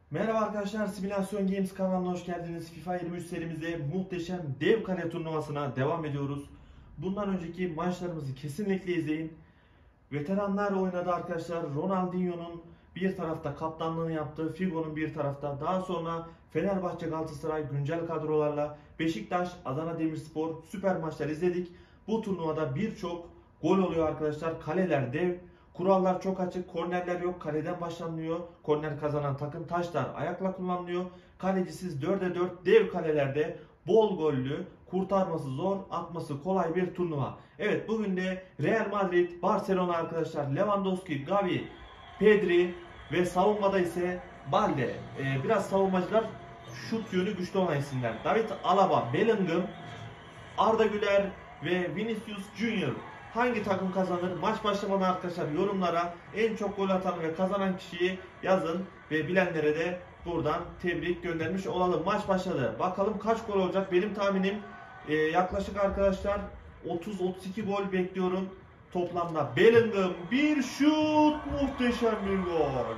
Merhaba arkadaşlar, Simülasyon Games kanalına hoş geldiniz. FIFA 23 serimize muhteşem dev kale turnuvasına devam ediyoruz. Bundan önceki maçlarımızı kesinlikle izleyin. Veteranlar oynadı arkadaşlar. Ronaldinho'nun bir tarafta kaptanlığını yaptığı, Figo'nun bir tarafta. Daha sonra Fenerbahçe, Galatasaray güncel kadrolarla Beşiktaş, Adana Demirspor süper maçlar izledik. Bu turnuvada birçok gol oluyor arkadaşlar. Kaleler dev. Kurallar çok açık. Kornerler yok. Kaleden başlanıyor. Korner kazanan takım, taşlar ayakla kullanılıyor. Kalecisiz 4'e 4 dev kalelerde bol gollü, kurtarması zor, atması kolay bir turnuva. Evet, bugün de Real Madrid, Barcelona arkadaşlar. Lewandowski, Gavi, Pedri ve savunmada ise Balde. Biraz savunmacılar şut yönü güçlü olan isimler. David Alaba, Bellingham, Arda Güler ve Vinicius Junior. Hangi takım kazanır? Maç başlamadan arkadaşlar yorumlara en çok gol atan ve kazanan kişiyi yazın ve bilenlere de buradan tebrik göndermiş olalım. Maç başladı. Bakalım kaç gol olacak? Benim tahminim yaklaşık arkadaşlar 30-32 gol bekliyorum toplamda. Bellingham bir şut, muhteşem bir gol.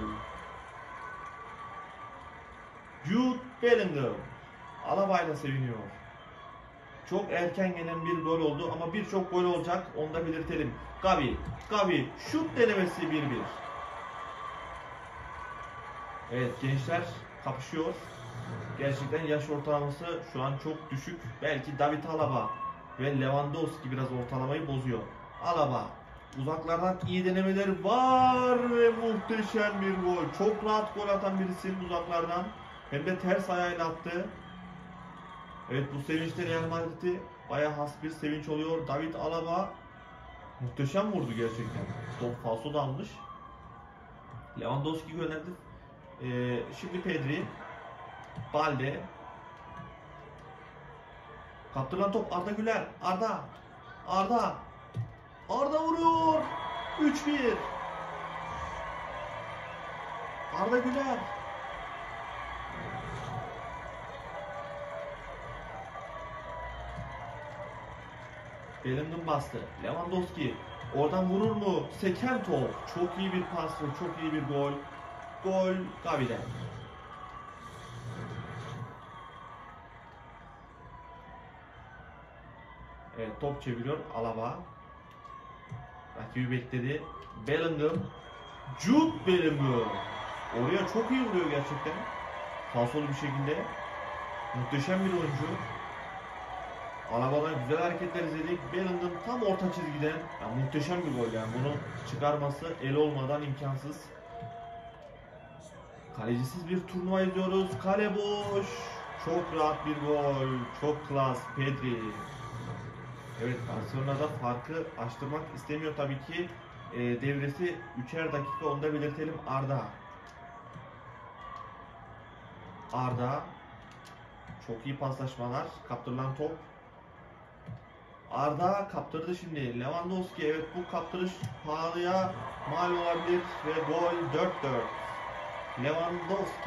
Jude Bellingham Alaba'yla seviniyor. Çok erken gelen bir gol oldu ama birçok gol olacak, onu da belirtelim. Gavi şut denemesi 1-1. Evet, gençler kapışıyor. Gerçekten yaş ortalaması şu an çok düşük. Belki David Alaba ve Lewandowski biraz ortalamayı bozuyor. Alaba uzaklardan iyi denemeler var ve muhteşem bir gol. Çok rahat gol atan bir isim uzaklardan. Hem de ters ayağıyla attı. Evet, bu sevinçte Real Madrid'i bayağı has bir sevinç oluyor. David Alaba muhteşem vurdu gerçekten. Top falso da almış. Lewandowski gönderdi. Şimdi Pedri, Balde. Kaptırılan top Arda Güler. Arda vuruyor. 3-1. Arda Güler. Bellingham bastı. Lewandowski oradan vurur mu? Seken top. Çok iyi bir pas ve çok iyi bir gol. Gol Gavi'den. Evet, top çeviriyor Alaba. Rakibi bekledi. Bellingham. Jude Bellingham. Oraya çok iyi vuruyor gerçekten. Falsolu bir şekilde. Muhteşem bir oyuncu. Alaba'dan güzel hareketler izledik. Bellingham tam orta çizgiden. Ya, muhteşem bir gol yani. Bunu çıkarması el olmadan imkansız. Kalecisiz bir turnuva izliyoruz. Kale boş. Çok rahat bir gol. Çok klas Pedri. Evet, Barcelona'da farkı açtırmak istemiyor tabii ki. Devresi 3'er dakika, onu da belirtelim. Arda. Çok iyi paslaşmalar. Kaptırılan top. Arda kaptırdı şimdi. Lewandowski, evet, bu kaptırış pahalıya mal olabilir ve gol 4-4. Lewandowski.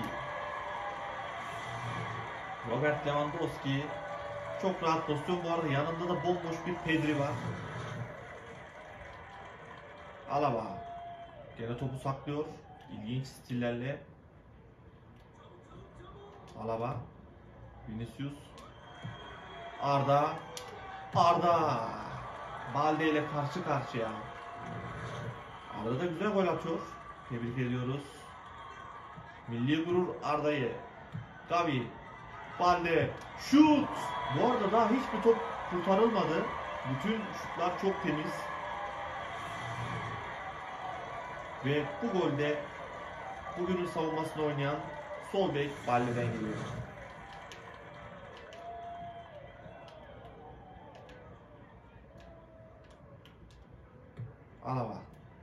Robert Lewandowski. Çok rahat pozisyon. Bu arada yanında da bomboş bir Pedri var. Alaba. Gene topu saklıyor. İlginç stillerle. Alaba. Vinicius. Arda. Balde ile karşı karşıya. Arda da güzel gol atıyor. Tebrik ediyoruz. Milli gurur Arda'yı. Gavi. Balde. Şut. Bu arada daha hiçbir top kurtarılmadı. Bütün şutlar çok temiz. Ve bu golde bugünün savunmasını oynayan sol bek Balde'den geliyor. Alaba.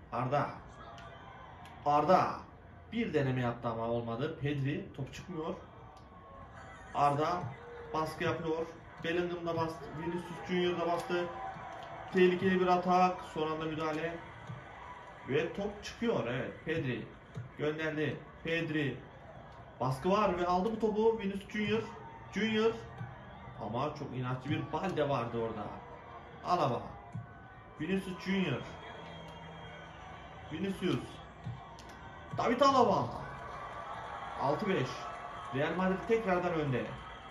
Arda. Bir deneme yaptı ama olmadı. Pedri, top çıkmıyor. Arda baskı yapıyor. Bellingham da bastı. Vinicius Junior da bastı. Tehlikeli bir atak. Son anda müdahale. Ve top çıkıyor. Evet, Pedri gönderdi. Pedri. Baskı var ve aldı bu topu Vinicius Junior. Ama çok inatçı bir Balde vardı orada. Alaba. Vinicius Junior. Vinicius. David Alaba. 6-5. Real Madrid tekrardan önde.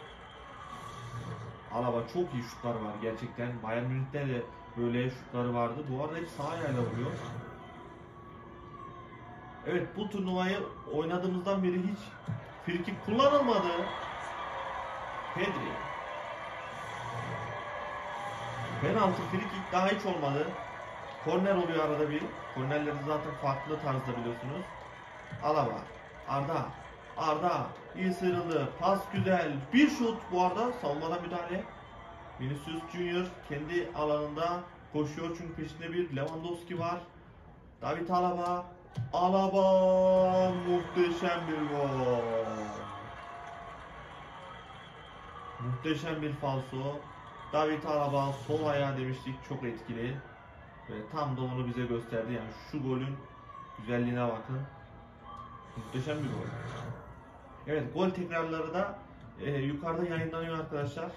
Alaba çok iyi şutlar var gerçekten. Bayern Münih'te de böyle şutları vardı. Bu arada hep sağ ayağıyla vuruyor. Evet, bu turnuvayı oynadığımızdan beri hiç frikik kullanılmadı. Pedri. Penaltı, frikik daha hiç olmadı. Korner oluyor arada bir. Kornerleri zaten farklı tarzda biliyorsunuz. Alaba. Arda. Arda. İyi sıyrıldı. Pas güzel. Bir şut bu arada. Savunmada müdahale. Vinicius Junior kendi alanında koşuyor çünkü peşinde bir Lewandowski var. David Alaba. Alaba. Muhteşem bir gol. Muhteşem bir falso. David Alaba sol ayağı demiştik, çok etkili. Ve tam da onu bize gösterdi. Yani şu golün güzelliğine bakın. Muhteşem bir gol. Evet, gol tekrarları da yukarıda yayınlanıyor arkadaşlar.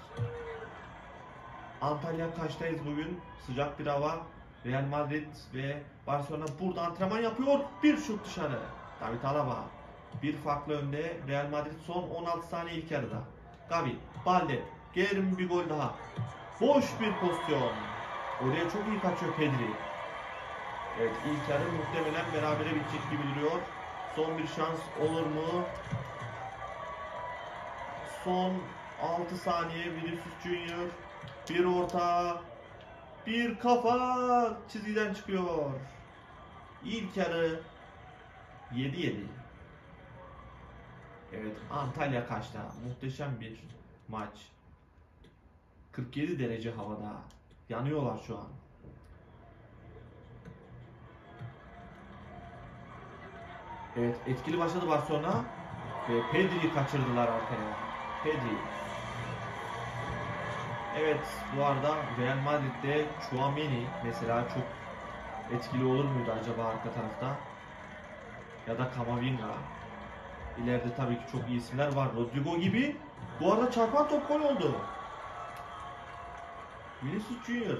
Antalya Kaş'tayız bugün. Sıcak bir hava. Real Madrid ve Barcelona burada antrenman yapıyor. Bir şut dışarı. David Alaba. Bir farklı önde. Real Madrid son 16 saniye ilk yarıda. Gavi. Balde. Gelelim bir gol daha. Boş bir pozisyon. Oraya çok iyi kaçıyor Pedri. Evet, ilk yarı muhtemelen berabere bitecek gibi duruyor. Son bir şans olur mu? Son 6 saniye. Vinicius Junior. Bir orta. Bir kafa çizgiden çıkıyor. İlk yarı 7-7. Evet, Antalya Kaş'ta muhteşem bir maç. 47 derece havada. Yanıyorlar şu an. Evet, etkili başladı Barcelona ve Pedri'yi kaçırdılar arkaya. Pedri. Evet, bu arada Real Madrid'de Tchouaméni mesela çok etkili olur muydu acaba arka tarafta? Ya da Camavinga. İleride tabii ki çok iyi isimler var. Rodrigo gibi. Bu arada çarpan top gol oldu. Vinicius Junior.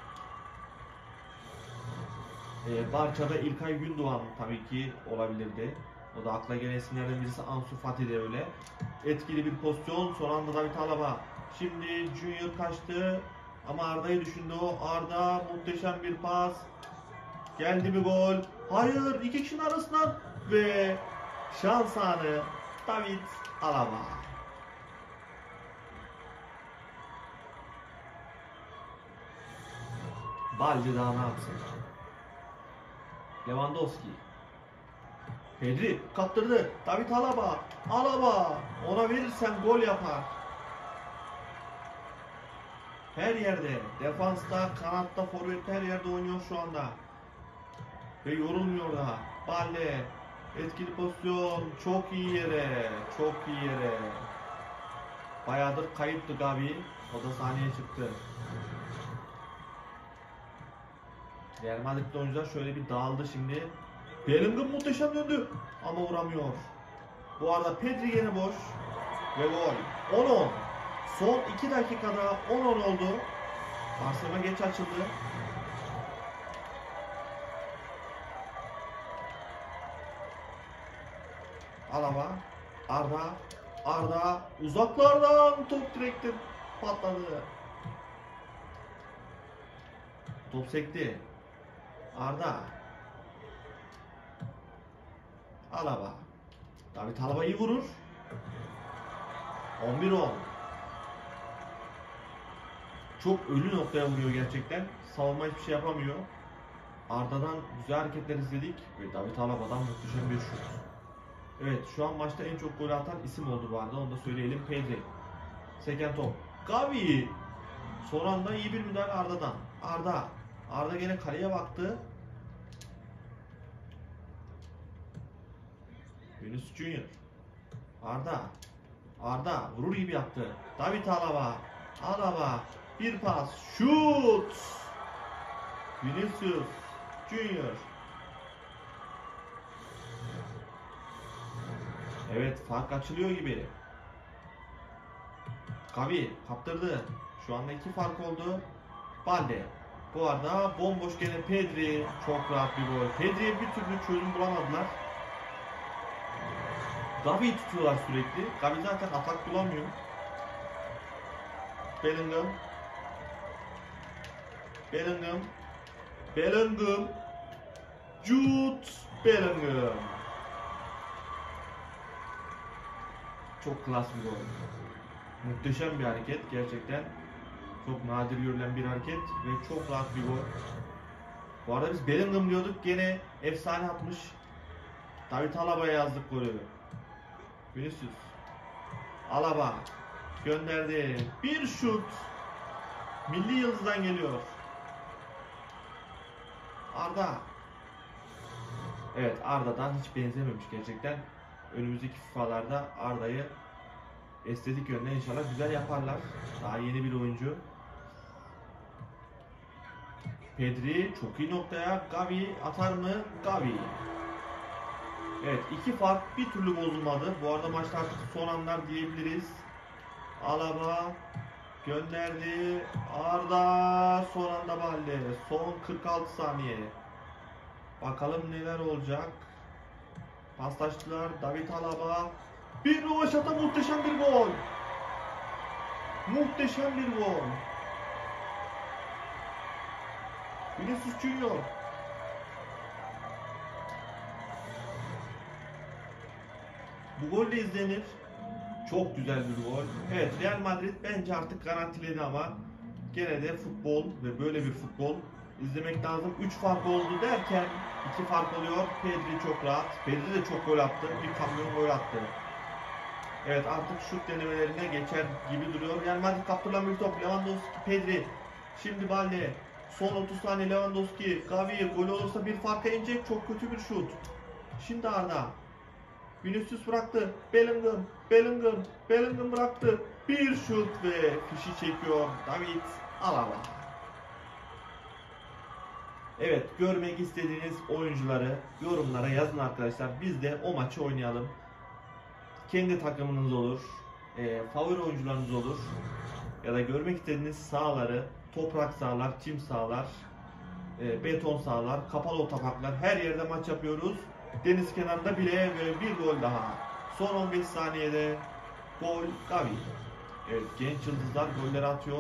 Barça'da İlkay Gündoğan tabii ki olabilirdi. O da akla gelen isimlerden birisi. Ansu Fati de öyle. Etkili bir pozisyon. Son anda David Alaba. Şimdi Junior kaçtı. Ama Arda'yı düşündü o. Arda muhteşem bir pas. Geldi bir gol. Hayır, iki kişinin arasından ve şans anı David Alaba. Balde daha ne yapsın? Lewandowski. Pedri kaptırdı. David Alaba. Alaba. Ona verirsen gol yapar. Her yerde. Defansta, kanatta, forvette her yerde oynuyor şu anda. Ve yorulmuyor da. Balde. Etkili pozisyon. Çok iyi yere. Çok iyi yere. Bayağıdır kayıptı Gavi. O da sahneye çıktı. Real Madrid'de oyuncular şöyle bir dağıldı şimdi. Bellingham muhteşem döndü ama vuramıyor. Bu arada Pedri yine boş ve gol. 10-10. Son 2 dakikada 10-10 oldu. Barcelona geç açıldı. Alaba, Arda uzaklardan top direkte patladı. Top sekti. Arda. Alaba. David Alaba iyi vurur. 11-10. Çok ölü noktaya vuruyor gerçekten. Savunma hiçbir şey yapamıyor. Arda'dan güzel hareketler izledik ve David Alaba'dan muhteşem bir şut. Evet, şu an maçta en çok gol atan isim oldu bu arada. Onu da söyleyelim. Pedri. Seken top. Gavi. Son anda iyi bir müdahale Arda'dan. Arda gene kaleye baktı. Vinicius Junior. Arda vurur gibi yaptı. David Alaba. Bir pas. Şut. Vinicius Junior. Evet, fark açılıyor gibi. Gavi kaptırdı. Şu anda 2 fark oldu. Balde. Bu arada bomboş gene Pedri. Çok rahat bir gol. Pedri'ye bir türlü çözüm bulamadılar. Gavi'yi tutuyorlar sürekli. Gavi zaten atak bulamıyor. Bellingham. Bellingham. Bellingham. Jude Bellingham. Çok klas bir gol. Muhteşem bir hareket gerçekten. Çok nadir görülen bir hareket ve çok rahat bir gol. Bu arada biz Bellingham diyorduk, gene efsane atmış. David Alaba'ya yazdık golü. Vinicius. Alaba gönderdi. Bir şut. Milli yıldızdan geliyor. Arda. Evet, Arda'dan hiç benzememiş gerçekten. Önümüzdeki FIFA'larda Arda'yı estetik yönden inşallah güzel yaparlar. Daha yeni bir oyuncu. Pedri çok iyi noktaya. Gavi atar mı? Gavi. Evet, iki fark bir türlü bozulmadı. Bu arada maçta artık son anlar diyebiliriz. Alaba gönderdi. Arda son anda Balde. Son 46 saniye. Bakalım neler olacak. Paslaştılar. David Alaba. Bir rövaşata, muhteşem bir gol. Muhteşem bir gol. Vinicius Junior. Bu gol de izlenir. Çok güzel bir gol. Evet, Real Madrid bence artık garantiledi ama gene de futbol ve böyle bir futbol izlemek lazım. 3 fark oldu derken 2 fark oluyor. Pedri çok rahat. Pedri de çok gol attı. Bir kamyon gol attı. Evet, artık şut denemelerine geçer gibi duruyor. Real Madrid kaptırılan bir top. Lewandowski, Pedri. Şimdi Balde. Son 30 saniye Lewandowski. Gavi gol olursa bir farka inecek. Çok kötü bir şut. Şimdi Arda. Vinicius bıraktı. Bellingham. Bellingham bıraktı. Bir şut ve fişi çekiyor David Alaba. Evet, görmek istediğiniz oyuncuları yorumlara yazın arkadaşlar. Biz de o maçı oynayalım. Kendi takımınız olur. Favori oyuncularınız olur. Ya da görmek istediğiniz sahaları, toprak sahalar, çim sahalar, beton sahalar, kapalı otoparklar, her yerde maç yapıyoruz. Deniz kenarında bile ve bir gol daha. Son 15 saniyede gol Gavi. Evet, genç yıldızlar golleri atıyor.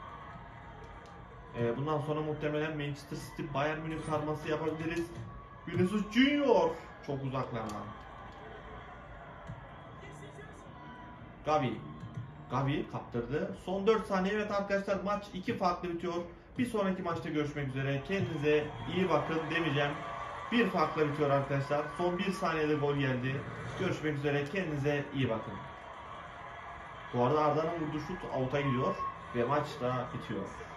Bundan sonra muhtemelen Manchester City Bayern Münih karması yapabiliriz. Vinicius Junior çok uzaklardan. Gavi kaptırdı. Son 4 saniye. Evet arkadaşlar, maç 2 farklı bitiyor. Bir sonraki maçta görüşmek üzere. Kendinize iyi bakın demeyeceğim. Bir farklı bitiyor arkadaşlar. Son 1 saniyede gol geldi. Görüşmek üzere. Kendinize iyi bakın. Bu arada Arda'nın vurduğu şut out'a gidiyor ve maç da bitiyor.